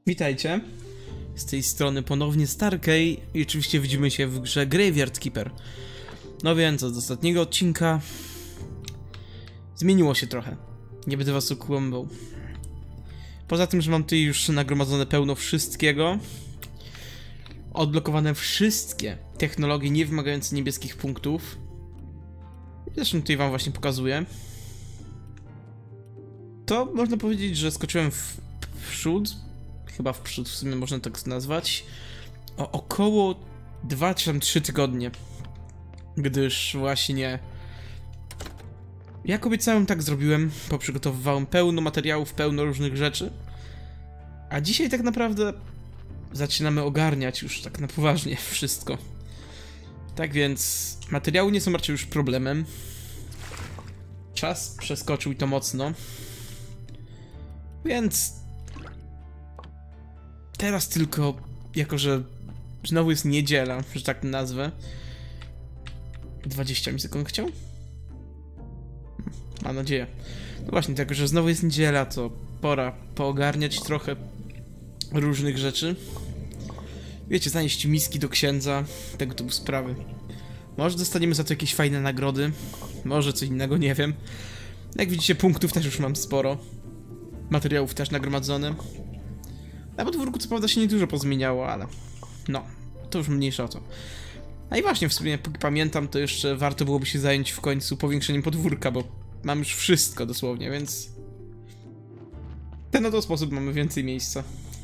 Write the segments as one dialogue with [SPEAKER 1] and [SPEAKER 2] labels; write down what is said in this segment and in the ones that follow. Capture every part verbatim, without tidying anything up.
[SPEAKER 1] Witajcie, z tej strony ponownie Starkey i oczywiście widzimy się w grze Graveyard Keeper. No więc od ostatniego odcinka zmieniło się trochę, nie będę was okłamywał. Poza tym, że mam tutaj już nagromadzone pełno wszystkiego, odblokowane wszystkie technologie nie wymagające niebieskich punktów. Zresztą tutaj wam właśnie pokazuję. To można powiedzieć, że skoczyłem w, w przód. Chyba w przód w sumie można tak nazwać, o około dwa czy tam trzy tygodnie, gdyż właśnie jak obiecałem, tak zrobiłem, poprzygotowywałem pełno materiałów, pełno różnych rzeczy, a dzisiaj tak naprawdę zaczynamy ogarniać już tak na poważnie wszystko. Tak więc materiały nie są raczej już problemem, czas przeskoczył i to mocno, więc teraz tylko, jako że znowu jest niedziela, że tak nazwę. dwadzieścia mi sekund chciał? Mam nadzieję. No właśnie, tak, że znowu jest niedziela, to pora poogarniać trochę różnych rzeczy. Wiecie, zanieść miski do księdza, tego typu sprawy. Może dostaniemy za to jakieś fajne nagrody, może co innego, nie wiem. Jak widzicie, punktów też już mam sporo. Materiałów też nagromadzone. Na podwórku co prawda się niedużo pozmieniało, ale no, to już mniejsza o to. A i właśnie, w sumie, póki pamiętam, to jeszcze warto byłoby się zająć w końcu powiększeniem podwórka, bo mam już wszystko dosłownie, więc w ten oto sposób mamy więcej miejsca.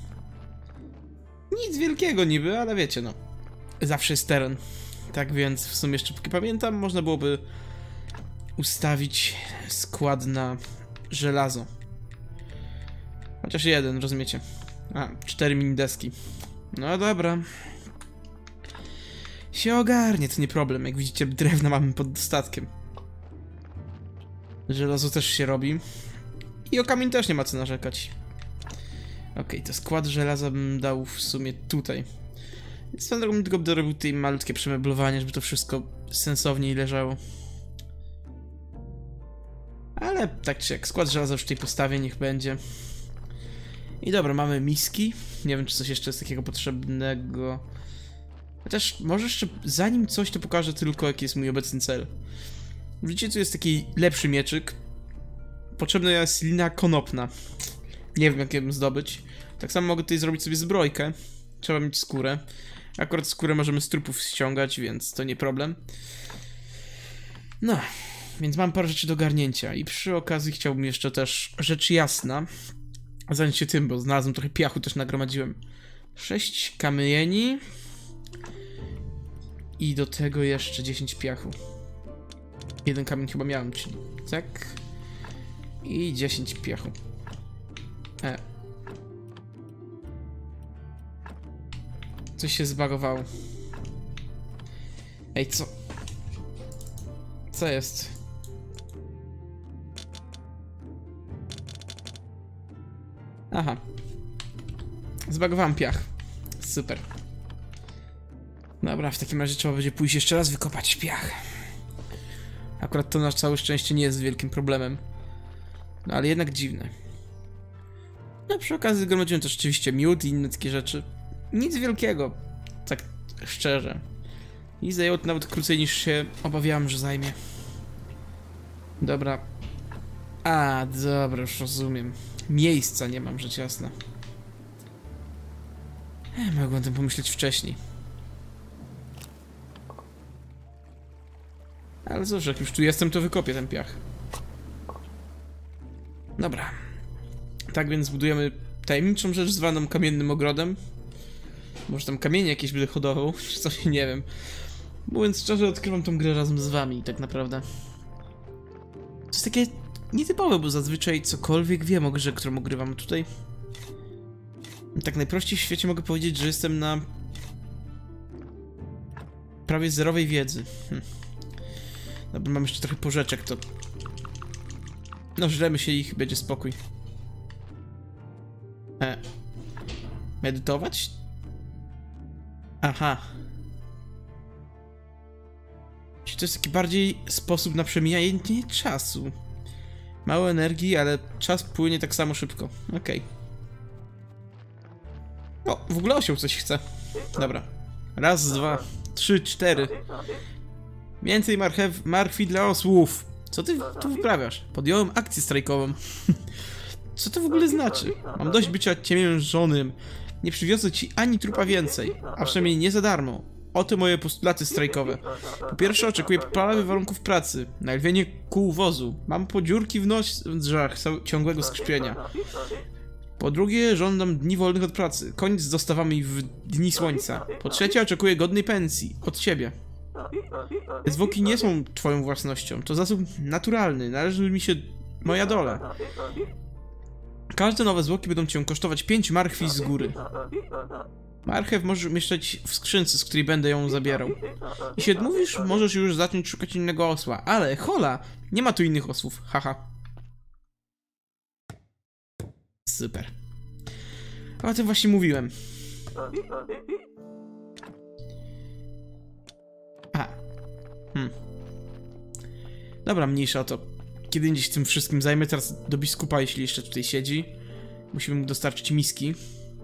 [SPEAKER 1] Nic wielkiego niby, ale wiecie, no, zawsze jest teren. Tak więc w sumie jeszcze póki pamiętam, można byłoby ustawić skład na żelazo. Chociaż jeden, rozumiecie. A, cztery mini deski. No dobra. Się ogarnie, to nie problem. Jak widzicie, drewna mamy pod dostatkiem. Żelazo też się robi. I o kamień też nie ma co narzekać. Okej, okay, to skład żelaza bym dał w sumie tutaj. Więc swoją drogą tylko będę robił tutaj malutkie przemeblowanie, żeby to wszystko sensowniej leżało. Ale tak czy jak, skład żelaza już tutaj postawię, niech będzie. I dobra, mamy miski. Nie wiem, czy coś jeszcze jest takiego potrzebnego. Chociaż może jeszcze zanim coś, to pokażę tylko, jaki jest mój obecny cel. Widzicie, tu jest taki lepszy mieczyk. Potrzebna jest lina konopna. Nie wiem, jak ją zdobyć. Tak samo mogę tutaj zrobić sobie zbrojkę. Trzeba mieć skórę. Akurat skórę możemy z trupów ściągać, więc to nie problem. No, więc mam parę rzeczy do ogarnięcia. I przy okazji chciałbym jeszcze też, rzecz jasna, zająć się tym, bo znalazłem trochę piachu, też nagromadziłem. sześć kamieni. I do tego jeszcze dziesięć piachu. Jeden kamień chyba miałem, czyli tak. I dziesięć piachu. E. Coś się zbagowało. Ej, co? Co jest? Aha. Zbagowałem piach. Super. Dobra, w takim razie trzeba będzie pójść jeszcze raz wykopać piach. Akurat to na całe szczęście nie jest wielkim problemem. No ale jednak dziwne. No przy okazji zgromadziłem też oczywiście miód i inne takie rzeczy. Nic wielkiego, tak szczerze. I zajęło to nawet krócej niż się obawiałem, że zajmie. Dobra. A, dobra, już rozumiem. Miejsca nie mam, rzecz jasna. E, mogłem o tym pomyśleć wcześniej. Ale cóż, jak już tu jestem, to wykopię ten piach. Dobra. Tak więc budujemy tajemniczą rzecz zwaną kamiennym ogrodem. Może tam kamienie jakieś będę hodował, czy coś, nie wiem. Mówiąc szczerze, odkrywam tą grę razem z wami, tak naprawdę. To jest takie nietypowe, bo zazwyczaj cokolwiek wiem o grze, którą ogrywam tutaj. Tak najprościej w świecie mogę powiedzieć, że jestem na prawie zerowej wiedzy. Hm. Dobra, mam jeszcze trochę porzeczek, to no, żremy się ich, będzie spokój. E. Medytować? Aha. Czy to jest taki bardziej sposób na przemijanie czasu? Mało energii, ale czas płynie tak samo szybko. Okej. Okay. O, w ogóle osioł coś chce. Dobra. Raz, dwa, trzy, cztery. Więcej marchew, marchwi dla osłów. Co ty tu wyprawiasz? Podjąłem akcję strajkową. Co to w ogóle znaczy? Mam dość bycia ciemiężonym. Nie przywiozę ci ani trupa więcej. A przynajmniej nie za darmo. Oto moje postulaty strajkowe. Po pierwsze, oczekuję poprawy warunków pracy. Nalwienie kół wozu. Mam podziurki w nozdrzach ciągłego skrzypienia. Po drugie, żądam dni wolnych od pracy. Koniec z dostawami w dni słońca. Po trzecie, oczekuję godnej pensji. Od ciebie. Te zwłoki nie są twoją własnością. To zasób naturalny. Należy mi się moja dola. Każde nowe zwłoki będą cię kosztować pięć marchwi z góry. Marchew możesz umieszczać w skrzynce, z której będę ją zabierał. Jeśli odmówisz, możesz już zacząć szukać innego osła. Ale, hola! Nie ma tu innych osłów. Haha. Super. O tym właśnie mówiłem. A. Hmm. Dobra, mniejsza o to. Kiedy indziej się tym wszystkim zajmę. Teraz do biskupa, jeśli jeszcze tutaj siedzi. Musimy mu dostarczyć miski.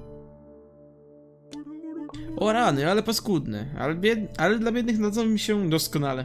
[SPEAKER 1] O rany, ale paskudny. Ale, bied... ale dla biednych nadzą mi się doskonale.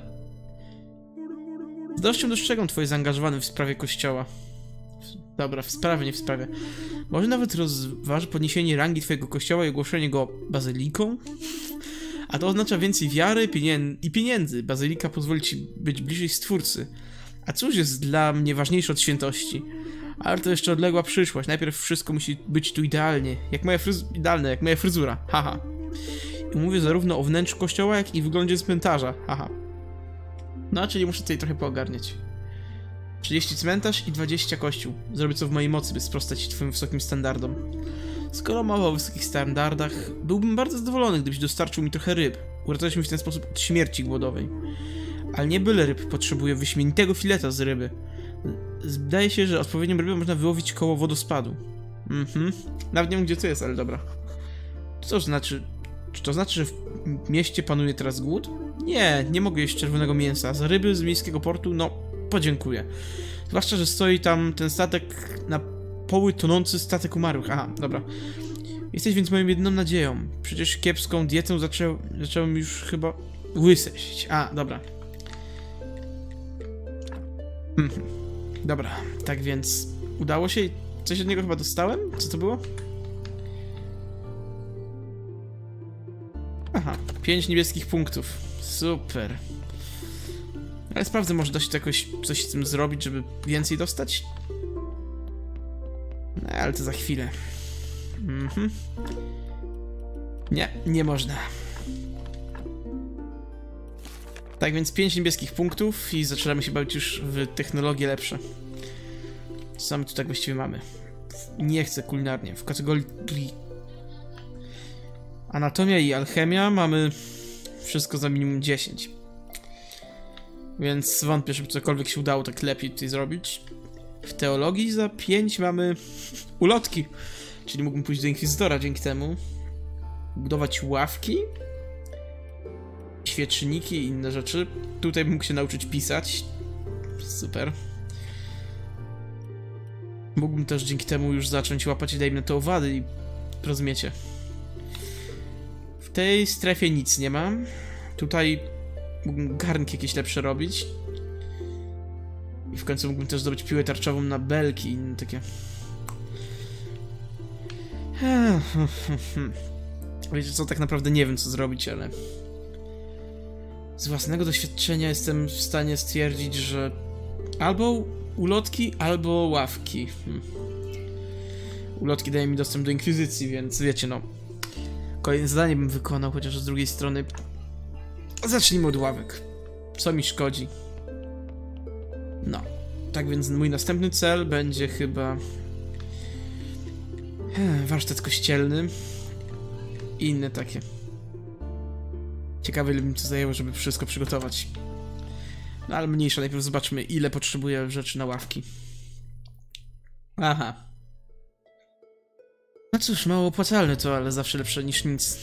[SPEAKER 1] Z dością dostrzegam twoje zaangażowanie w sprawie kościoła. Dobra, w sprawie, nie w sprawie. Może nawet rozważy podniesienie rangi twojego kościoła i ogłoszenie go bazyliką? A to oznacza więcej wiary pienię... i pieniędzy. Bazylika pozwoli ci być bliżej Stwórcy. A cóż jest dla mnie ważniejsze od świętości? Ale to jeszcze odległa przyszłość. Najpierw wszystko musi być tu idealnie. Jak moja fryz... Idealne, jak moja fryzura. Haha. I mówię zarówno o wnętrzu kościoła, jak i wyglądzie cmentarza. Haha. No, czyli muszę tutaj trochę poogarniać. trzydzieści cmentarz i dwadzieścia kościół. Zrobię co w mojej mocy, by sprostać twoim wysokim standardom. Skoro mowa o wysokich standardach, byłbym bardzo zadowolony, gdybyś dostarczył mi trochę ryb. Uratować mi w ten sposób od śmierci głodowej. Ale nie byle ryb, potrzebuję wyśmienitego fileta z ryby. Zdaje się, że odpowiednią rybę można wyłowić koło wodospadu. Mhm. Nawet nie wiem, gdzie to jest, ale dobra. Co to znaczy? Czy to znaczy, że w mieście panuje teraz głód? Nie, nie mogę jeść czerwonego mięsa. Za ryby z miejskiego portu, no, podziękuję. Zwłaszcza, że stoi tam ten statek na poły tonący statek umarłych. Aha, dobra. Jesteś więc moją jedyną nadzieją. Przecież kiepską dietę zaczę... zacząłem już chyba łyseść. A, dobra. Mhm. Dobra, tak więc udało się. Coś od niego chyba dostałem? Co to było? Aha, pięć niebieskich punktów. Super. Ale sprawdzę, może da się to jakoś coś z tym zrobić, żeby więcej dostać? No, ale to za chwilę. Mhm. Nie, nie można. Tak więc pięć niebieskich punktów i zaczynamy się bawić już w technologie lepsze. Co my tu tak właściwie mamy? Nie chcę kulinarnie. W kategorii anatomia i alchemia mamy wszystko za minimum dziesięć. Więc wątpię, żeby cokolwiek się udało tak lepiej tutaj zrobić. W teologii za pięć mamy ulotki. Czyli mógłbym pójść do inkwizytora dzięki temu. Budować ławki. Świeczniki i inne rzeczy. Tutaj mógł się nauczyć pisać. Super. Mógłbym też dzięki temu już zacząć łapać, dajmy na to, owady i rozumiecie. W tej strefie nic nie mam. Tutaj mógłbym garnki jakieś lepsze robić. I w końcu mógłbym też zdobyć piłę tarczową na belki i inne takie. Wiecie co, tak naprawdę nie wiem co zrobić, ale z własnego doświadczenia jestem w stanie stwierdzić, że albo ulotki, albo ławki. Hmm. Ulotki dają mi dostęp do inkwizycji, więc wiecie, no. Kolejne zadanie bym wykonał, chociaż z drugiej strony zacznijmy od ławek. Co mi szkodzi? No. Tak więc mój następny cel będzie chyba warsztat kościelny i inne takie. Ciekawe, ile mi to zajęło, żeby wszystko przygotować. No ale mniejsza, najpierw zobaczmy, ile potrzebuję rzeczy na ławki. Aha. No cóż, mało opłacalne to, ale zawsze lepsze niż nic.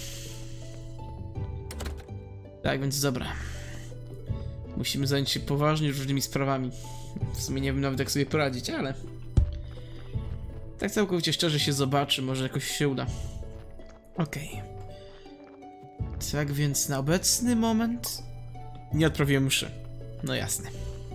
[SPEAKER 1] Tak, więc dobra. Musimy zająć się poważnie różnymi sprawami. W sumie nie wiem nawet jak sobie poradzić, ale tak całkowicie szczerze się zobaczy, może jakoś się uda. Okej. Okay. Tak więc na obecny moment nie odprawiłem mszy. No jasne.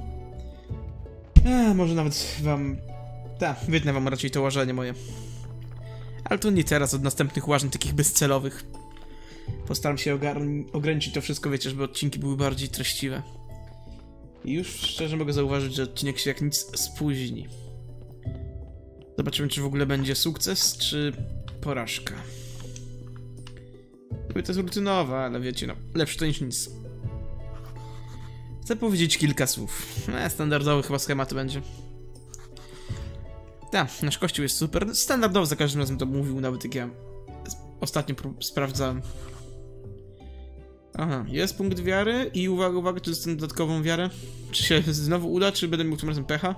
[SPEAKER 1] A, może nawet wam... Tak, wytnę wam raczej to łażenie moje. Ale to nie teraz, od następnych łażeń takich bezcelowych. Postaram się ograniczyć to wszystko, wiecie, żeby odcinki były bardziej treściwe. I już szczerze mogę zauważyć, że odcinek się jak nic spóźni. Zobaczymy, czy w ogóle będzie sukces, czy porażka. To jest rutynowe, ale wiecie, no, lepsze to niż nic. Chcę powiedzieć kilka słów. E, standardowy chyba schemat będzie. Tak, nasz kościół jest super. Standardowo za każdym razem to mówił, nawet jak ja ostatnio sprawdzałem. Aha, jest punkt wiary i uwaga, uwaga, tu dostanę dodatkową wiarę. Czy się znowu uda, czy będę miał tym razem pecha?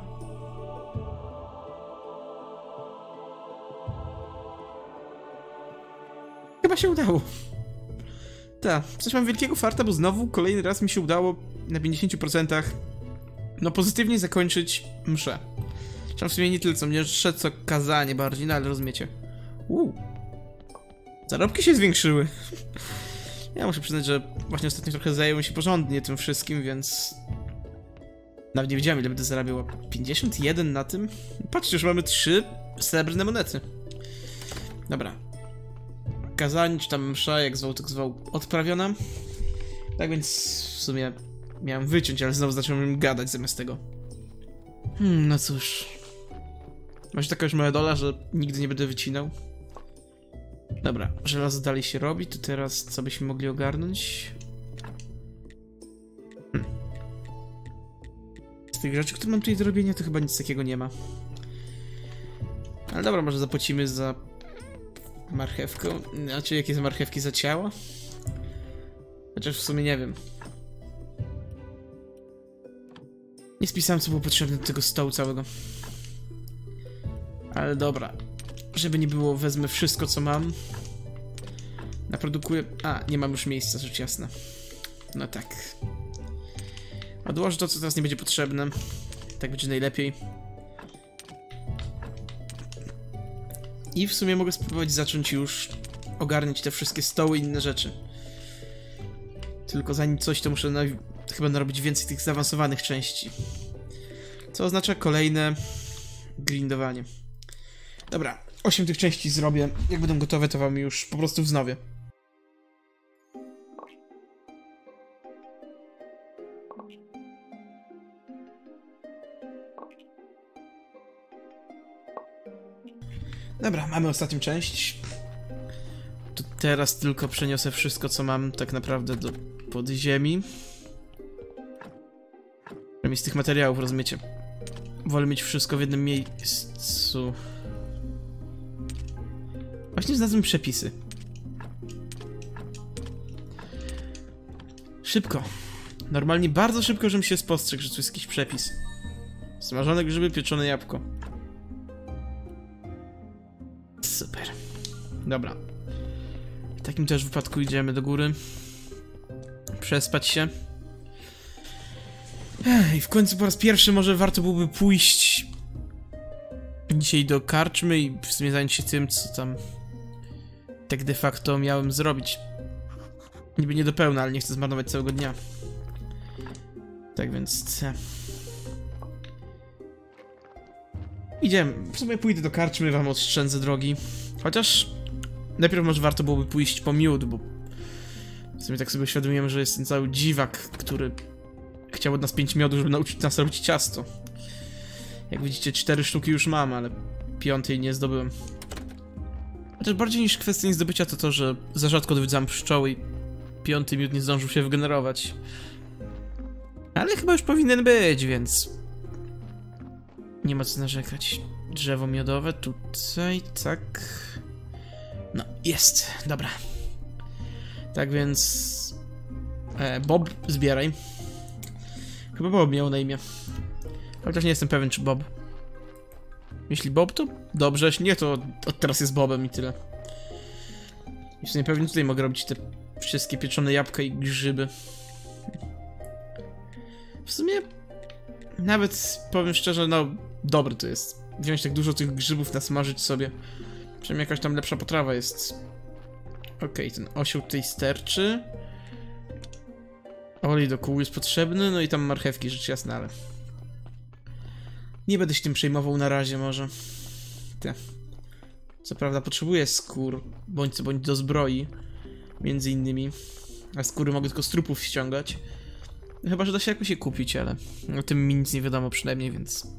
[SPEAKER 1] Chyba się udało. Tak, coś mam wielkiego farta, bo znowu kolejny raz mi się udało na pięćdziesięciu procentach no pozytywnie zakończyć mszę. Czy w sumie nie tyle co mnie szedł, co kazanie bardziej, no ale rozumiecie. Uuu. Zarobki się zwiększyły. Ja muszę przyznać, że właśnie ostatnio trochę zająłem się porządnie tym wszystkim, więc... Nawet nie wiedziałem, ile będę zarabiał. pięćdziesiąt jeden na tym? Patrzcie, już mamy trzy srebrne monety. Dobra. Kazanie, czy tam msza, jak zwał, tak zwał, odprawiona. Tak więc w sumie miałem wyciąć, ale znowu zacząłem gadać zamiast tego. Hmm, no cóż. Może taka już moja dola, że nigdy nie będę wycinał. Dobra, żelazo dalej się robi, to teraz co byśmy mogli ogarnąć? Hmm. Z tych rzeczy, które mam tutaj do robienia, to chyba nic takiego nie ma. Ale dobra, może zapłacimy za marchewkę. Znaczy, jakie są marchewki za ciała? Chociaż w sumie nie wiem. Nie spisałem, co było potrzebne do tego stołu całego. Ale dobra. Żeby nie było, wezmę wszystko, co mam. Naprodukuję... A, nie mam już miejsca, rzecz jasna. No tak. Odłożę to, co teraz nie będzie potrzebne. Tak będzie najlepiej. I w sumie mogę spróbować zacząć już ogarniać te wszystkie stoły i inne rzeczy. Tylko zanim coś, to muszę na... chyba narobić więcej tych zaawansowanych części. Co oznacza kolejne grindowanie. Dobra, osiem tych części zrobię. Jak będą gotowe, to wam już po prostu wznowię. Dobra, mamy ostatnią część. To teraz tylko przeniosę wszystko, co mam tak naprawdę do podziemi. Przynajmniej z tych materiałów, rozumiecie? Wolę mieć wszystko w jednym miejscu. Właśnie znalazłem przepisy. Szybko. Normalnie bardzo szybko, żebym się spostrzegł, że tu jest jakiś przepis. Smażone grzyby, pieczone jabłko. Super. Dobra. W takim też wypadku idziemy do góry. Przespać się. I w końcu po raz pierwszy może warto byłoby pójść dzisiaj do karczmy i w sumie zająć się tym, co tam tak de facto miałem zrobić. Niby nie do pełna, ale nie chcę zmarnować całego dnia. Tak więc... Idziemy. W sumie pójdę do karczmy, wam oszczędzę drogi. Chociaż najpierw może warto byłoby pójść po miód, bo w sumie tak sobie uświadomiłem, że jest ten cały dziwak, który chciał od nas pięć miodu, żeby nauczyć nas robić ciasto. Jak widzicie, cztery sztuki już mam, ale piątej nie zdobyłem. Chociaż bardziej niż kwestia niezdobycia to to, że za rzadko odwiedzam pszczoły i piąty miód nie zdążył się wygenerować. Ale chyba już powinien być, więc nie ma co narzekać. Drzewo miodowe tutaj, tak. No, jest, dobra. Tak więc... E, Bob, zbieraj. Chyba Bob miał na imię. Chociaż nie jestem pewien, czy Bob. Jeśli Bob, to dobrze, jeśli nie, to od teraz jest Bobem i tyle. Jeśli nie pewnie, tutaj mogę robić te wszystkie pieczone jabłka i grzyby. W sumie nawet, powiem szczerze, no dobre to jest. Wziąć tak dużo tych grzybów, nasmażyć sobie. Przynajmniej jakaś tam lepsza potrawa jest. Okej, okay, ten osioł tutaj sterczy. Olej do kół jest potrzebny, no i tam marchewki, rzecz jasna, ale... Nie będę się tym przejmował na razie może. Te. Co prawda potrzebuję skór, bądź co bądź do zbroi. Między innymi. A skóry mogę tylko z trupów ściągać. No chyba, że da się jakoś je kupić, ale... O tym mi nic nie wiadomo przynajmniej, więc...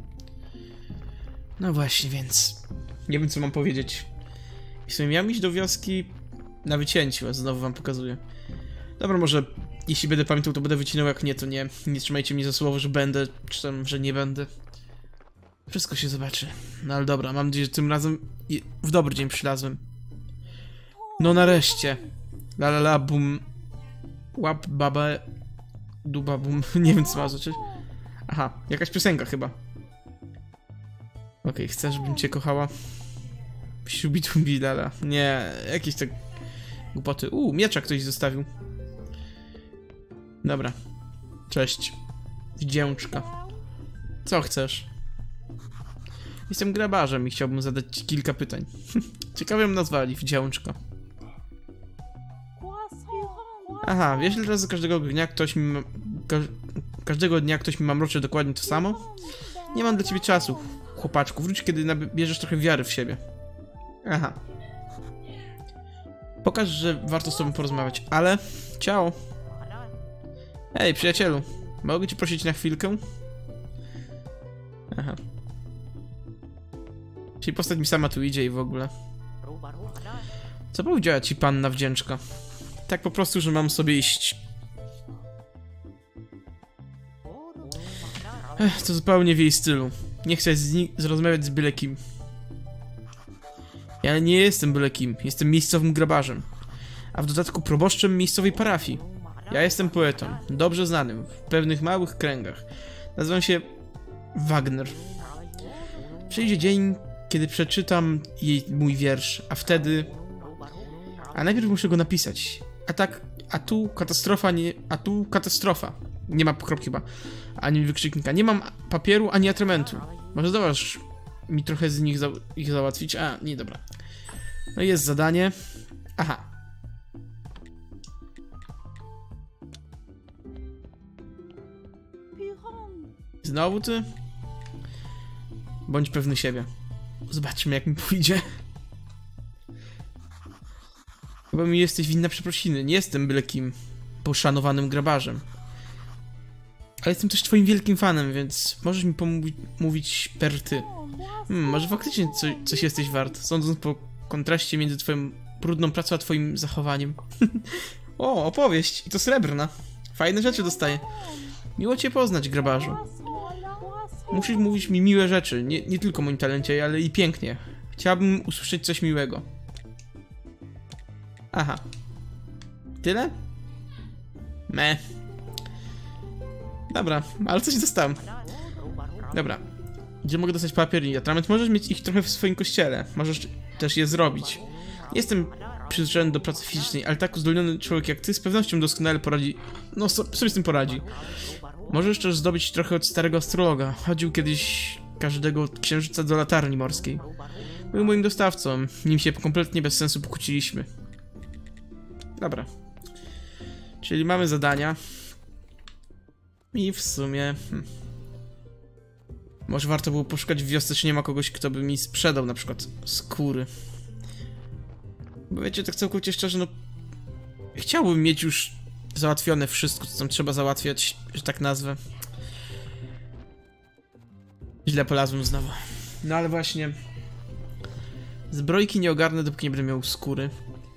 [SPEAKER 1] No właśnie, więc... Nie wiem, co mam powiedzieć. W sumie miałem iść do wioski na wycięciu, a znowu wam pokazuję. Dobra, może jeśli będę pamiętał, to będę wycinał, jak nie, to nie. Nie trzymajcie mnie za słowo, że będę, czy tam, że nie będę. Wszystko się zobaczy. No ale dobra, mam nadzieję, że tym razem w dobry dzień przylazłem. No nareszcie. La la la bum. Łap baba. Duba bum. Nie wiem, co ma zacząć. Aha, jakaś piosenka chyba. Okej, okay, chcesz, żebym cię kochała? Siubitumbi lala. Nie, jakieś tak głupoty. Uuu, miecza ktoś zostawił. Dobra. Cześć. Wdzięczka. Co chcesz? Jestem grabarzem i chciałbym zadać ci kilka pytań. Ciekawie mnie nazwali, wdzięczka. Aha, wiesz, ile razy każdego dnia ktoś mi ma... Ka każdego dnia ktoś mi mamrocze dokładnie to samo? Nie mam dla ciebie czasu, chłopaczku. Wróć, kiedy nabierzesz trochę wiary w siebie. Aha. Pokaż, że warto z tobą porozmawiać, ale... Ciao. Hej, przyjacielu. Mogę cię prosić na chwilkę? Aha. Czyli postać mi sama tu idzie i w ogóle. Co powiedziała ci panna wdzięczka? Tak po prostu, że mam sobie iść. Ech, to zupełnie w jej stylu. Nie chcę z rozmawiać z byle kim. Ja nie jestem byle kim. Jestem miejscowym grabarzem. A w dodatku proboszczem miejscowej parafii. Ja jestem poetą, dobrze znanym, w pewnych małych kręgach. Nazywam się Wagner. Przyjdzie dzień, kiedy przeczytam jej mój wiersz, a wtedy... A najpierw muszę go napisać. A tak, a tu katastrofa, nie... A tu katastrofa. Nie ma kropki chyba, ani wykrzyknika. Nie mam papieru, ani atramentu. Może zdołasz mi trochę z nich za... ich załatwić? A, nie, dobra. No jest zadanie. Aha. Znowu ty? Bądź pewny siebie. Zobaczymy, jak mi pójdzie. Chyba mi jesteś winna przeprosiny. Nie jestem byle kim poszanowanym grabarzem. Ale jestem też twoim wielkim fanem, więc możesz mi pomówić per ty. Hmm, może faktycznie co, coś jesteś wart, sądząc po kontraście między twoją brudną pracą a twoim zachowaniem. O, opowieść. I to srebrna. Fajne rzeczy dostaję. Miło cię poznać, grabarzu. Musisz mówić mi miłe rzeczy, nie, nie tylko o moim talencie, ale i pięknie. Chciałabym usłyszeć coś miłego. Aha. Tyle? Me. Dobra, ale coś dostałem. Dobra. Gdzie mogę dostać papier i atrament? Możesz mieć ich trochę w swoim kościele. Możesz też je zrobić. Jestem przyzwyczajony do pracy fizycznej, ale tak uzdolniony człowiek jak ty z pewnością doskonale poradzi... No, so, sobie z tym poradzi. Możesz też zdobyć trochę od starego astrologa. Chodził kiedyś każdego księżyca do latarni morskiej. Był moim dostawcą, nim się kompletnie bez sensu pokłóciliśmy. Dobra. Czyli mamy zadania. I w sumie... Hmm. Może warto było poszukać w wiosce, czy nie ma kogoś, kto by mi sprzedał na przykład skóry. Bo wiecie, tak całkowicie szczerze, no... Chciałbym mieć już załatwione wszystko, co tam trzeba załatwiać, że tak nazwę. Źle polazłem znowu. No ale właśnie... Zbrojki nie ogarnę, dopóki nie będę miał skóry.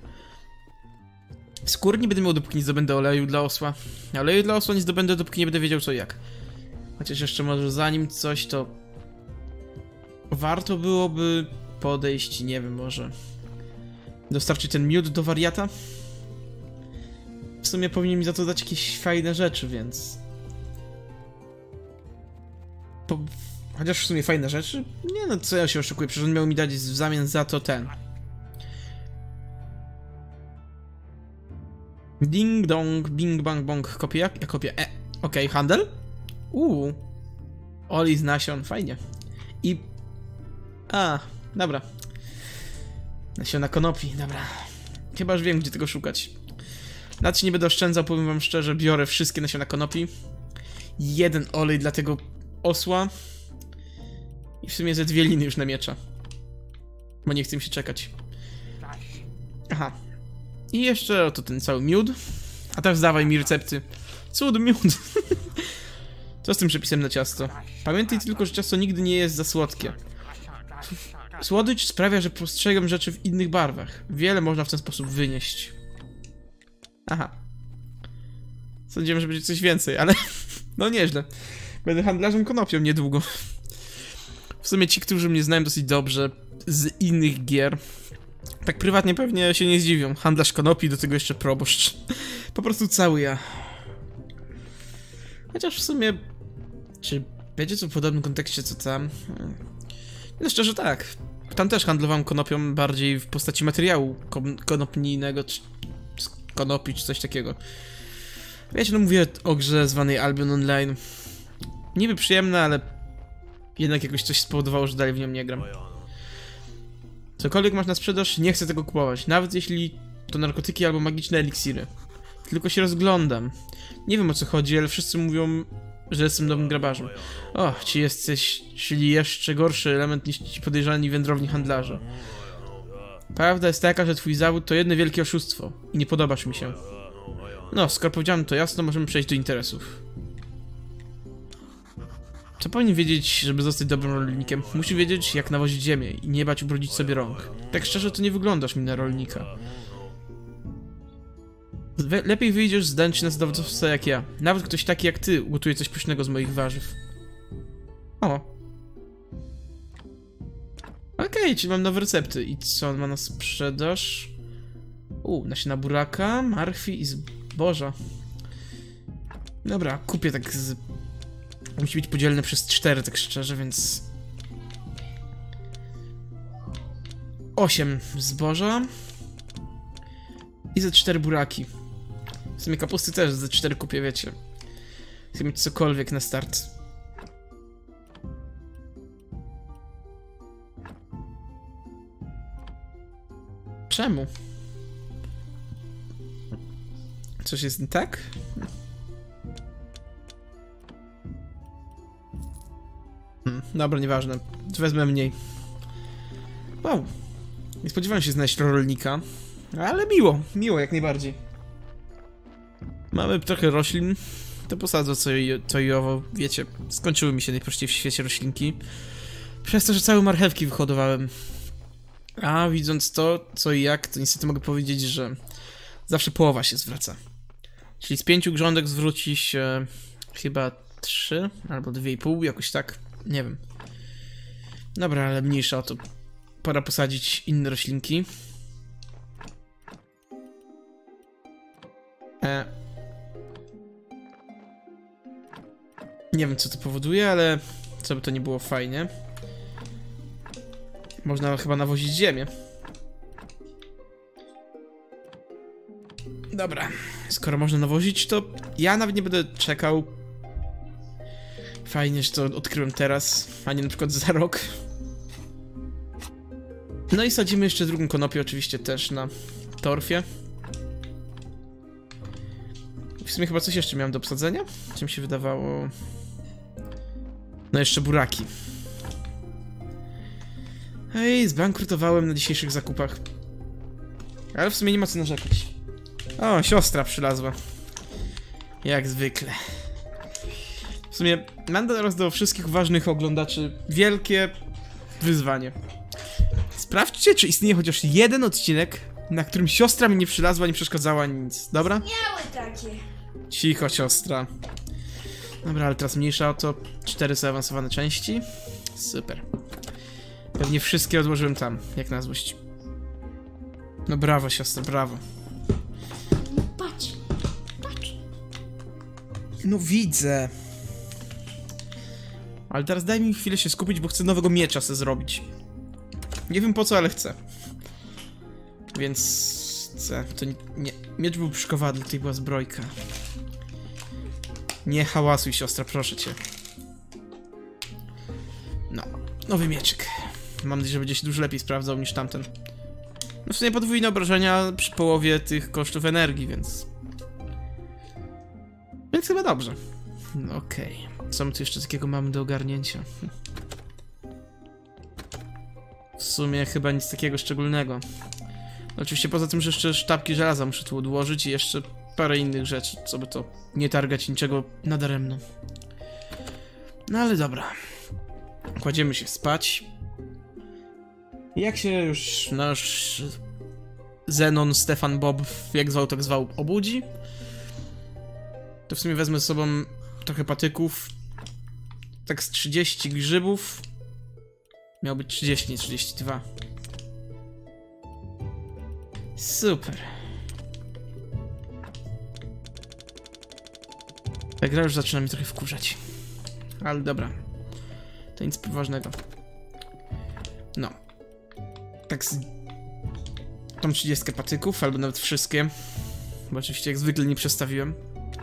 [SPEAKER 1] Skóry nie będę miał, dopóki nie zdobędę oleju dla osła. A oleju dla osła nie zdobędę, dopóki nie będę wiedział co i jak. Chociaż jeszcze może zanim coś, to... Warto byłoby podejść, nie wiem, może... Dostarczyć ten miód do wariata? W sumie powinien mi za to dać jakieś fajne rzeczy, więc... Po... Chociaż w sumie fajne rzeczy? Nie no, co ja się oszukuję, przecież on miał mi dać w zamian za to ten... Ding dong, bing bang bong, kopię jak? Ja kopię, e, okej, okay, handel? Uuu. Oli z nasion, fajnie. I... A, dobra. Nasiona konopi, dobra. Chyba już wiem, gdzie tego szukać. Na co nie będę oszczędzał, powiem wam szczerze, biorę wszystkie nasiona konopi. Jeden olej dla tego osła. I w sumie ze dwie liny już na miecza. Bo nie chcę mi się czekać. Aha. I jeszcze oto ten cały miód. A teraz dawaj mi recepty. Cud, miód. Co z tym przepisem na ciasto? Pamiętaj tylko, że ciasto nigdy nie jest za słodkie. Słodycz sprawia, że postrzegam rzeczy w innych barwach. Wiele można w ten sposób wynieść. Aha. Sądziłem, że będzie coś więcej, ale... no nieźle. Będę handlarzem konopią niedługo. W sumie ci, którzy mnie znają dosyć dobrze z innych gier, tak prywatnie pewnie się nie zdziwią. Handlarz konopi, do tego jeszcze proboszcz. Po prostu cały ja. Chociaż w sumie... Czy będzie to w podobnym kontekście co tam? No szczerze tak. Tam też handlowałem konopią bardziej w postaci materiału konopnijnego, czy konopi, czy coś takiego. Wiecie, no mówię o grze zwanej Albion Online. Niby przyjemne, ale jednak jakoś coś spowodowało, że dalej w nią nie gram. Cokolwiek masz na sprzedaż, nie chcę tego kupować. Nawet jeśli to narkotyki albo magiczne eliksiry. Tylko się rozglądam. Nie wiem o co chodzi, ale wszyscy mówią, że jestem nowym grabarzem. O, ci jesteś, czyli jeszcze gorszy element niż ci podejrzani wędrowni handlarze. Prawda jest taka, że twój zawód to jedno wielkie oszustwo i nie podobasz mi się. No, skoro powiedziałem to jasno, możemy przejść do interesów. Co powinien wiedzieć, żeby zostać dobrym rolnikiem? Musi wiedzieć, jak nawozić ziemię i nie bać ubrudzić sobie rąk. Tak szczerze, to nie wyglądasz mi na rolnika. Lepiej wyjdziesz zdając się na zadowolstwo jak ja. Nawet ktoś taki jak ty ugotuje coś pysznego z moich warzyw. O. Okej, okay, czyli mam nowe recepty. I co on ma na sprzedaż? U, nasiona buraka, marchwi i zboża. Dobra, kupię tak z... Musi być podzielne przez cztery, tak szczerze, więc... osiem zboża. I ze cztery buraki. W sumie kapusty też ze cztery kupię, wiecie. Chcę mieć cokolwiek na start. Czemu? Coś jest nie tak? Hmm, dobra, nieważne. Wezmę mniej. Wow. Nie spodziewałem się znaleźć rolnika. Ale miło, miło jak najbardziej. Mamy trochę roślin. To posadzę co i, co i owo. Wiecie, skończyły mi się najprościej w świecie roślinki. Przez to, że całe marchewki wyhodowałem. A widząc to, co i jak, to niestety mogę powiedzieć, że zawsze połowa się zwraca. Czyli z pięciu grządek zwróci się chyba trzy albo dwie i pół, jakoś tak. Nie wiem. Dobra, ale mniejsza o to. Pora posadzić inne roślinki. E... Nie wiem, co to powoduje, ale co by to nie było fajnie. Można chyba nawozić ziemię. Dobra, skoro można nawozić, to ja nawet nie będę czekał. Fajnie, że to odkryłem teraz, a nie na przykład za rok. No i sadzimy jeszcze drugą konopię, oczywiście też na torfie. W sumie chyba coś jeszcze miałem do obsadzenia? Czym się wydawało? No jeszcze buraki. Ej, zbankrutowałem na dzisiejszych zakupach. Ale w sumie nie ma co narzekać. O, siostra przylazła. Jak zwykle. W sumie mam teraz do wszystkich ważnych oglądaczy wielkie wyzwanie. Sprawdźcie, czy istnieje chociaż jeden odcinek, na którym siostra mi nie przylazła, nie przeszkadzała nic, dobra?
[SPEAKER 2] Miały takie.
[SPEAKER 1] Cicho, siostra. Dobra, ale teraz mniejsza o to. Cztery zaawansowane części. Super. Pewnie wszystkie odłożyłem tam, jak na złość. No brawo, siostra, brawo.
[SPEAKER 2] Patrz, patrz.
[SPEAKER 1] No widzę. Ale teraz daj mi chwilę się skupić, bo chcę nowego miecza sobie zrobić. Nie wiem po co, ale chcę. Więc... chcę. To nie... nie. Miecz był przy kowadle, tutaj była zbrojka. Nie hałasuj, siostra, proszę cię. No. Nowy mieczyk. Mam nadzieję, że będzie się dużo lepiej sprawdzał niż tamten. W sumie podwójne obrażenia przy połowie tych kosztów energii, więc... Więc chyba dobrze. No okej. Okay. Co my tu jeszcze takiego mamy do ogarnięcia? W sumie chyba nic takiego szczególnego. Oczywiście poza tym, że jeszcze sztabki żelaza muszę tu odłożyć i jeszcze parę innych rzeczy, co by to nie targać niczego nadaremno. No ale dobra. Kładziemy się spać. Jak się już nasz Zenon, Stefan, Bob, jak zwał, tak zwał, obudzi, to w sumie wezmę z sobą trochę patyków. Tak z trzydzieści grzybów. Miał być trzydzieści, nie trzydzieści dwa. Super. Ta gra już zaczyna mi trochę wkurzać. Ale dobra. To nic poważnego. No. Tak z... Tą trzydziestkę patyków, albo nawet wszystkie. Bo oczywiście jak zwykle nie przestawiłem.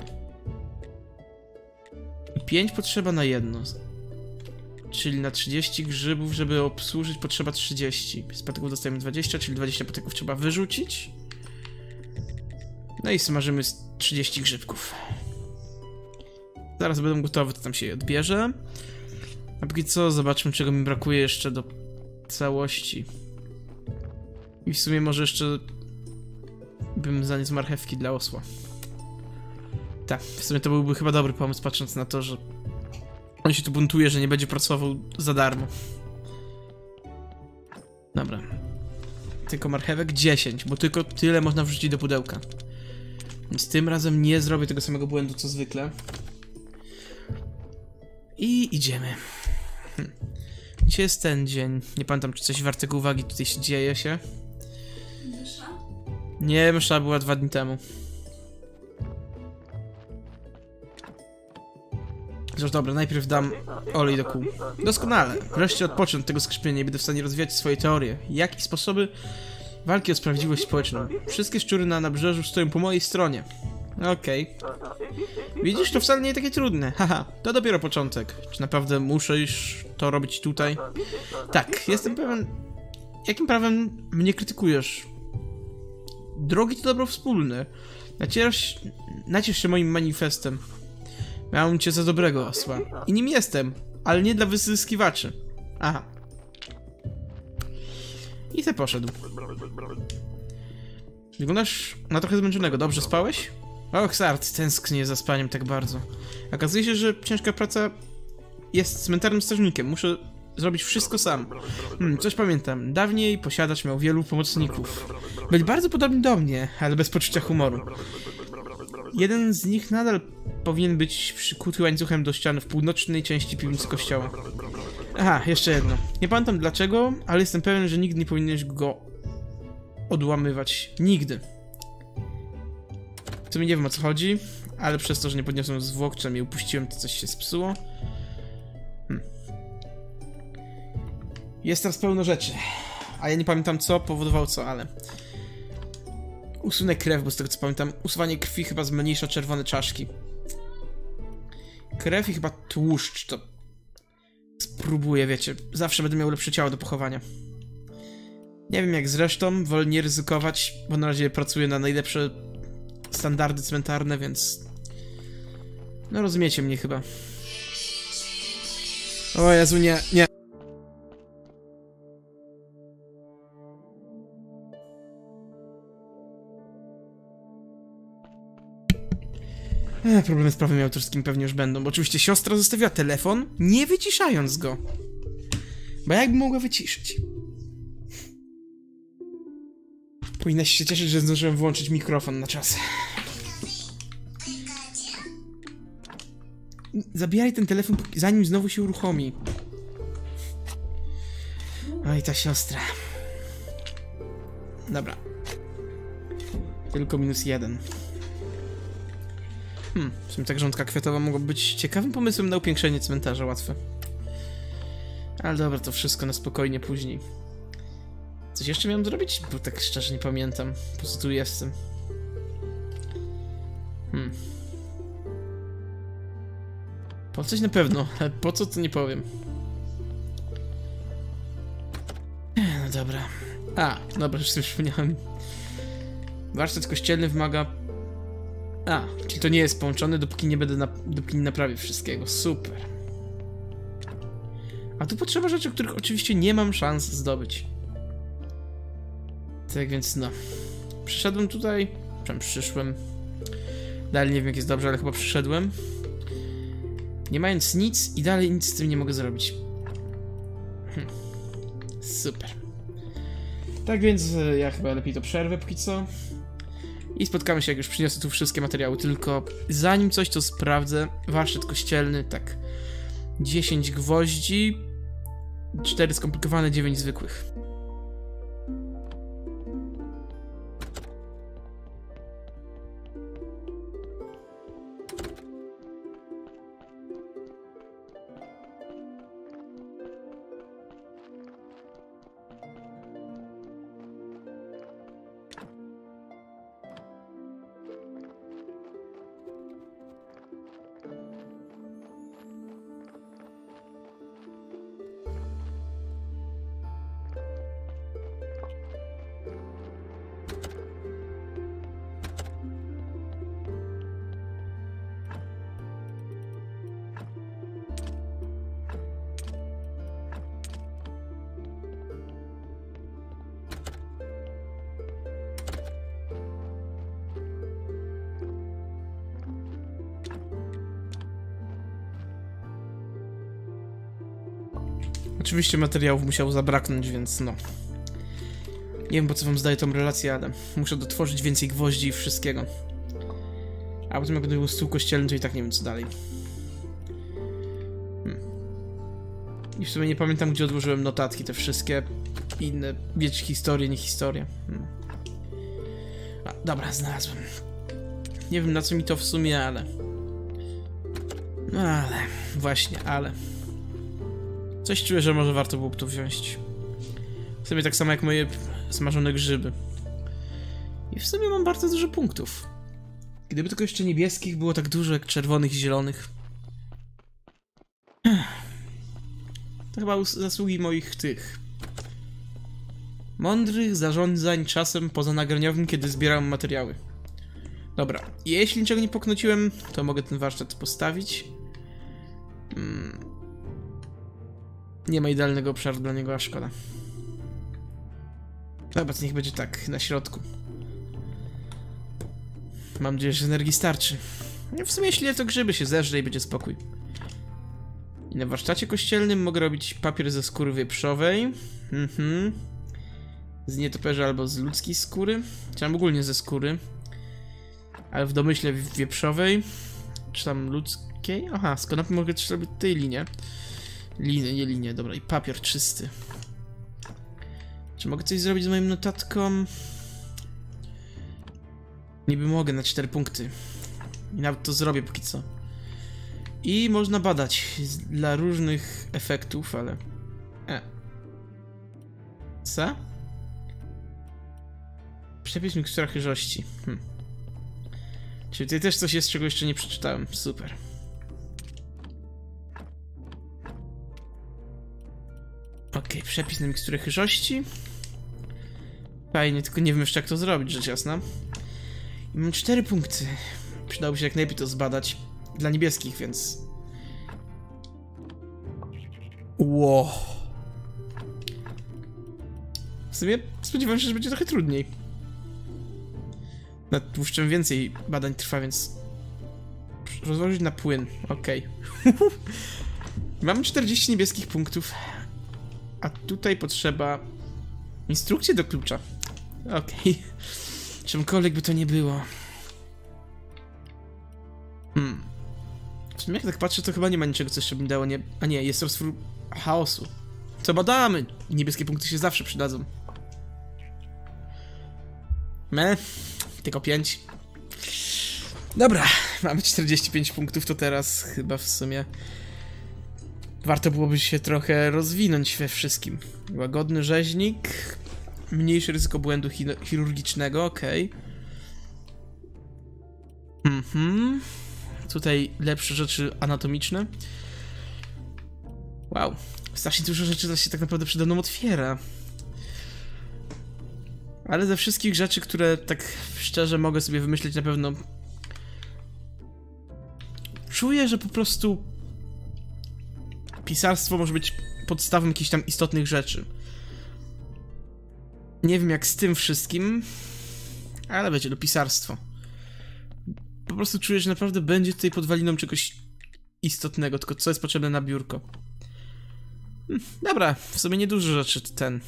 [SPEAKER 1] I pięć potrzeba na jedno. Czyli na trzydzieści grzybów, żeby obsłużyć, potrzeba trzydzieści. Z patyków dostajemy dwadzieścia, czyli dwadzieścia patyków trzeba wyrzucić. No i smażymy trzydzieści grzybków. Zaraz będą gotowe, to tam się je odbierze. A póki co zobaczmy, czego mi brakuje jeszcze do całości. I w sumie może jeszcze bym zaniósł marchewki dla osła. Tak, w sumie to byłby chyba dobry pomysł, patrząc na to, że on się tu buntuje, że nie będzie pracował za darmo. Dobra. Tylko marchewek dziesięć, bo tylko tyle można wrzucić do pudełka. Więc tym razem nie zrobię tego samego błędu, co zwykle. I idziemy. Hm. Gdzie jest ten dzień? Nie pamiętam, czy coś wartego uwagi tutaj się dzieje się.
[SPEAKER 2] Mysza?
[SPEAKER 1] Nie, mysza była dwa dni temu. Zresztą dobra, najpierw dam olej do kół. Doskonale. Wreszcie odpocznę od tego skrzypienia i będę w stanie rozwijać swoje teorie. Jak i sposoby walki o sprawiedliwość społeczną. Wszystkie szczury na nabrzeżu stoją po mojej stronie. Okej. Okay. Widzisz, to wcale nie takie trudne. Haha, to dopiero początek. Czy naprawdę muszę już to robić tutaj? Tak, jestem pewien... Jakim prawem mnie krytykujesz? Drogi to dobro wspólne. Nacierasz... Naciesz się moim manifestem. Miałem cię za dobrego osła. I nim jestem, ale nie dla wyzyskiwaczy. Aha. I te poszedł. Wyglądasz na trochę zmęczonego. Dobrze spałeś? Och, Sart, tęsknię za spaniem tak bardzo. Okazuje się, że ciężka praca jest cmentarnym strażnikiem. Muszę zrobić wszystko sam. Hmm, coś pamiętam. Dawniej posiadacz miał wielu pomocników. Byli bardzo podobni do mnie, ale bez poczucia humoru. Jeden z nich nadal powinien być przykuty łańcuchem do ściany w północnej części piwnicy kościoła. Aha, jeszcze jedno. Nie pamiętam dlaczego, ale jestem pewien, że nigdy nie powinieneś go odłamywać. Nigdy. W sumie nie wiem, o co chodzi, ale przez to, że nie podniosłem zwłok, czy mnie upuściłem, to coś się spsuło. Hmm. Jest teraz pełno rzeczy, a ja nie pamiętam, co powodowało co, ale... Usunę krew, bo z tego co pamiętam, usuwanie krwi chyba zmniejsza czerwone czaszki. Krew i chyba tłuszcz, to... Spróbuję, wiecie, zawsze będę miał lepsze ciało do pochowania. Nie wiem jak zresztą, wolę nie ryzykować, bo na razie pracuję na najlepsze standardy cmentarne, więc... No rozumiecie mnie chyba. O Jezu, nie, nie. Ech, problemy z prawem autorskim pewnie już będą, bo oczywiście siostra zostawiła telefon, nie wyciszając go. Bo jakby mogła wyciszyć? Powinnaś się cieszyć, że zdążyłem włączyć mikrofon na czas. Zabieraj ten telefon, zanim znowu się uruchomi. Oj, ta siostra. Dobra. Tylko minus jeden. Hmm, w sumie ta grządka kwiatowa mogła być ciekawym pomysłem na upiększenie cmentarza, łatwe. Ale dobra, to wszystko na spokojnie później. Coś jeszcze miałem zrobić? Bo tak szczerze nie pamiętam. Po co tu jestem? Hmm. Po coś na pewno, ale po co to nie powiem. No dobra. A, dobra, już sobie przypomniałem. Warsztat kościelny wymaga... A, czyli to nie jest połączone, dopóki nie będę, na... dopóki nie naprawię wszystkiego. Super. A tu potrzeba rzeczy, których oczywiście nie mam szans zdobyć. Tak więc no. Przyszedłem tutaj... Czym przyszłem? Dalej nie wiem jak jest dobrze, ale chyba przyszedłem. Nie mając nic i dalej nic z tym nie mogę zrobić. Hm. Super. Tak więc ja chyba lepiej to przerwę póki co. I spotkamy się, jak już przyniosę tu wszystkie materiały. Tylko zanim coś to sprawdzę, warsztat kościelny, tak. dziesięć gwoździ, cztery skomplikowane, dziewięć zwykłych. Oczywiście materiałów musiało zabraknąć, więc no. Nie wiem po co wam zdaję tą relację, ale muszę dotworzyć więcej gwoździ i wszystkiego. A potem jak będę miał stół kościelny, to i tak nie wiem co dalej. Hmm. I w sumie nie pamiętam gdzie odłożyłem notatki, te wszystkie inne, wiecie, historie, nie historie. Hmm. A, dobra, znalazłem. Nie wiem na co mi to w sumie, ale... No ale, właśnie, ale... Coś czuję, że może warto byłoby to wziąć. W sumie tak samo jak moje smażone grzyby. I w sumie mam bardzo dużo punktów. Gdyby tylko jeszcze niebieskich było tak dużo jak czerwonych i zielonych. To chyba zasługi moich tych... mądrych zarządzań czasem pozanagraniowym, kiedy zbieram materiały. Dobra, jeśli niczego nie poknociłem, to mogę ten warsztat postawić. Hmm. Nie ma idealnego obszaru dla niego, a szkoda. Dobra, to niech będzie tak, na środku. Mam nadzieję, że energii starczy. W sumie jeśli to grzyby się zeżre i będzie spokój. I na warsztacie kościelnym mogę robić papier ze skóry wieprzowej. Mhm. Z nietoperza albo z ludzkiej skóry. Czy tam ogólnie ze skóry. Ale w domyśle wieprzowej. Czy tam ludzkiej? Aha, z konopy mogę też robić tej linie. Liny, nie linie, dobra. I papier czysty. Czy mogę coś zrobić z moją notatką? Niby mogę na cztery punkty. I nawet to zrobię póki co. I można badać dla różnych efektów, ale... E. Co? Przepis mikstura chyżości. Hm. Czyli tutaj też coś jest, czego jeszcze nie przeczytałem. Super. Okej, okay, przepis na miksturę chyżości. Fajnie, tylko nie wiem jeszcze jak to zrobić, rzecz jasna. I mam cztery punkty. Przydałoby się jak najlepiej to zbadać. Dla niebieskich, więc... Wow. W sumie spodziewałem się, że będzie trochę trudniej. Nad tłuszczem więcej badań trwa, więc... Rozłożyć na płyn, okej. Okay. Mam czterdzieści niebieskich punktów. A tutaj potrzeba... Instrukcję do klucza. Okej. Okay. Czymkolwiek by to nie było. Hmm. W sumie jak tak patrzę, to chyba nie ma niczego, co jeszcze by mi dało, nie... A nie, jest roztwór chaosu. Co badamy? Niebieskie punkty się zawsze przydadzą. Me? Tylko pięć. Dobra, mamy czterdzieści pięć punktów, to teraz chyba w sumie... Warto byłoby się trochę rozwinąć we wszystkim. Łagodny rzeźnik. Mniejsze ryzyko błędu chirurgicznego, okej. Okay. Mhm. Tutaj lepsze rzeczy anatomiczne. Wow. Strasznie dużo rzeczy się tak naprawdę przede mną otwiera. Ale ze wszystkich rzeczy, które tak szczerze mogę sobie wymyślić na pewno... Czuję, że po prostu... Pisarstwo może być podstawą jakichś tam istotnych rzeczy. Nie wiem jak z tym wszystkim, ale wiecie, no pisarstwo. Po prostu czuję, że naprawdę będzie tutaj podwaliną czegoś istotnego, tylko co jest potrzebne na biurko. Hm, dobra, w sumie niedużo rzeczy ten.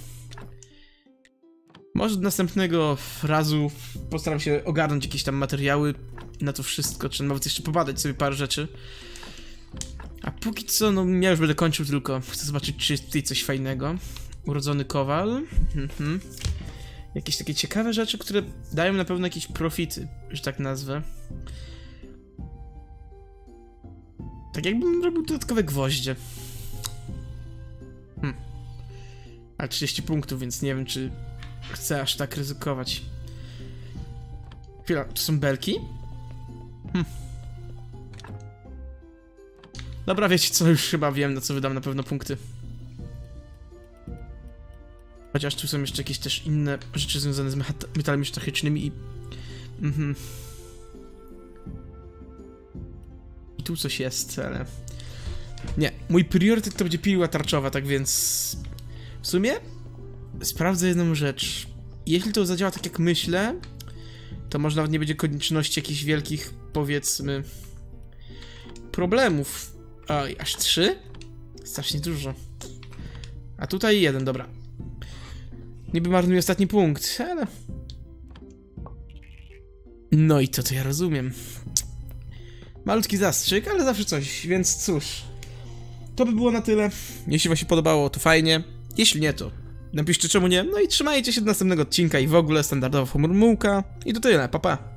[SPEAKER 1] Może do następnego razu postaram się ogarnąć jakieś tam materiały na to wszystko, czy nawet jeszcze pobadać sobie parę rzeczy. A póki co, no ja już będę kończył, tylko chcę zobaczyć, czy jest tutaj coś fajnego. Urodzony kowal. Mhm. Jakieś takie ciekawe rzeczy, które dają na pewno jakieś profity, że tak nazwę. Tak jakbym robił dodatkowe gwoździe. Hm. Ale trzydzieści punktów, więc nie wiem, czy chcę aż tak ryzykować. Chwila, to są belki? Hm. Dobra, wiecie co, już chyba wiem, na co wydam na pewno punkty. Chociaż tu są jeszcze jakieś też inne rzeczy związane z metalami sztachycznymi i... Mhm. I tu coś jest, ale... Nie, mój priorytet to będzie piła tarczowa, tak więc... W sumie... Sprawdzę jedną rzecz. Jeśli to zadziała tak jak myślę, to może nawet nie będzie konieczności jakichś wielkich, powiedzmy... problemów. Oj, aż trzy? Strasznie dużo. A tutaj jeden, dobra. Niby marnuję ostatni punkt, ale... No i to to ja rozumiem. Malutki zastrzyk, ale zawsze coś, więc cóż. To by było na tyle. Jeśli wam się podobało, to fajnie. Jeśli nie, to napiszcie czemu nie. No i trzymajcie się do następnego odcinka i w ogóle standardowa formułka. I to tyle, pa pa.